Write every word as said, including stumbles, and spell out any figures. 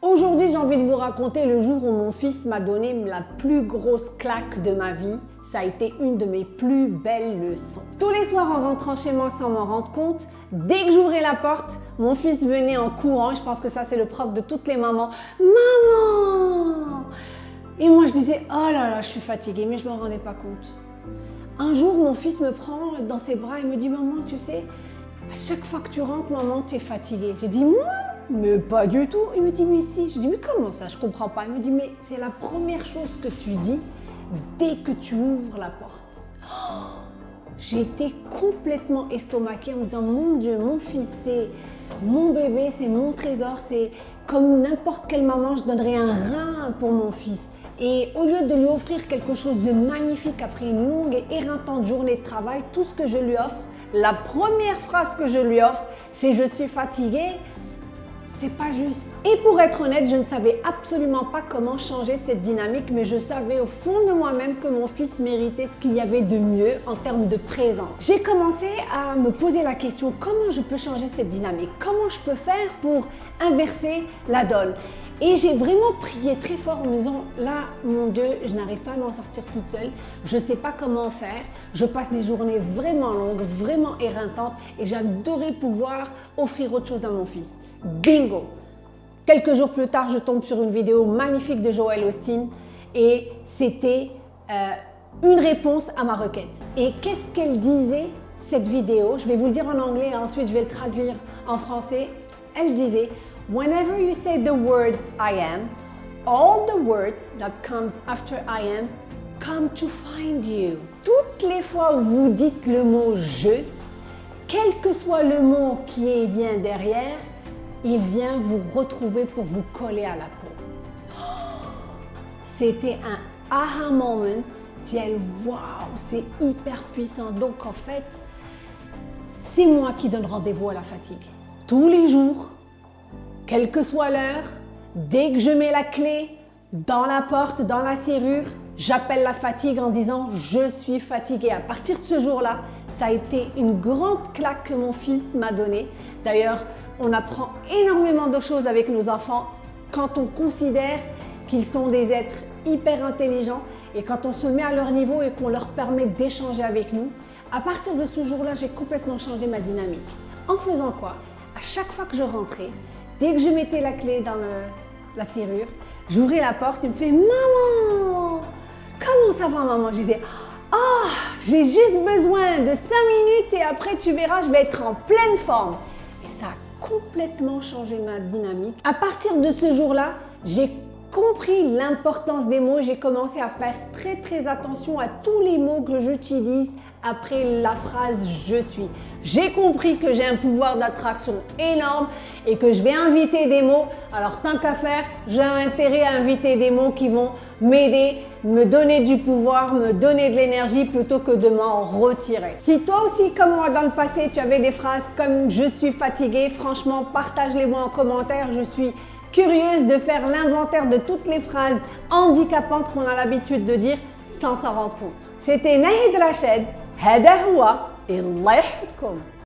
Aujourd'hui, j'ai envie de vous raconter le jour où mon fils m'a donné la plus grosse claque de ma vie. Ça a été une de mes plus belles leçons. Tous les soirs en rentrant chez moi sans m'en rendre compte, dès que j'ouvrais la porte, mon fils venait en courant. Je pense que ça, c'est le propre de toutes les mamans. Maman! Et moi, je disais, oh là là, je suis fatiguée, mais je ne me rendais pas compte. Un jour, mon fils me prend dans ses bras et me dit, maman, tu sais, à chaque fois que tu rentres, maman, tu es fatiguée. J'ai dit, moi? Mais pas du tout. Il me dit, mais si. Je dis, mais comment ça? Je comprends pas. Il me dit, mais c'est la première chose que tu dis dès que tu ouvres la porte. Oh, j'étais complètement estomaquée en me disant, mon Dieu, mon fils, c'est mon bébé, c'est mon trésor, c'est comme n'importe quelle maman, je donnerais un rein pour mon fils. Et au lieu de lui offrir quelque chose de magnifique après une longue et éreintante journée de travail, tout ce que je lui offre, la première phrase que je lui offre, c'est « je suis fatiguée ». C'est pas juste. Et pour être honnête, je ne savais absolument pas comment changer cette dynamique, mais je savais au fond de moi-même que mon fils méritait ce qu'il y avait de mieux en termes de présence. J'ai commencé à me poser la question, comment je peux changer cette dynamique? Comment je peux faire pour inverser la donne? Et j'ai vraiment prié très fort en me disant, là, mon Dieu, je n'arrive pas à m'en sortir toute seule, je ne sais pas comment faire, je passe des journées vraiment longues, vraiment éreintantes et j'adorais pouvoir offrir autre chose à mon fils. Bingo! Quelques jours plus tard, je tombe sur une vidéo magnifique de Joel Osteen et c'était euh, une réponse à ma requête. Et qu'est-ce qu'elle disait, cette vidéo? Je vais vous le dire en anglais et ensuite je vais le traduire en français. Elle disait, whenever you say the word I am, all the words that comes after I am come to find you. Toutes les fois où vous dites le mot je, quel que soit le mot qui vient derrière, il vient vous retrouver pour vous coller à la peau. C'était un aha moment. Dit-elle, waouh, c'est hyper puissant. Donc en fait, c'est moi qui donne rendez-vous à la fatigue. Tous les jours, quelle que soit l'heure, dès que je mets la clé dans la porte, dans la serrure, j'appelle la fatigue en disant « je suis fatiguée ». À partir de ce jour-là, ça a été une grande claque que mon fils m'a donnée. D'ailleurs, on apprend énormément de choses avec nos enfants quand on considère qu'ils sont des êtres hyper intelligents et quand on se met à leur niveau et qu'on leur permet d'échanger avec nous. À partir de ce jour-là, j'ai complètement changé ma dynamique. En faisant quoi? À chaque fois que je rentrais, dès que je mettais la clé dans le, la serrure, j'ouvrais la porte, il me fait « Maman, comment ça va maman ?» Je disais « Oh, j'ai juste besoin de cinq minutes et après tu verras, je vais être en pleine forme. » Et ça a complètement changé ma dynamique. À partir de ce jour-là, j'ai compris l'importance des mots. J'ai commencé à faire très très attention à tous les mots que j'utilise après la phrase « je suis ». J'ai compris que j'ai un pouvoir d'attraction énorme et que je vais inviter des mots. Alors tant qu'à faire, j'ai intérêt à inviter des mots qui vont m'aider, me donner du pouvoir, me donner de l'énergie plutôt que de m'en retirer. Si toi aussi, comme moi dans le passé, tu avais des phrases comme « je suis fatiguée », franchement, partage-les-moi en commentaire. Je suis curieuse de faire l'inventaire de toutes les phrases handicapantes qu'on a l'habitude de dire sans s'en rendre compte. C'était Nahid Rached, هذا هو الله يحفظكم.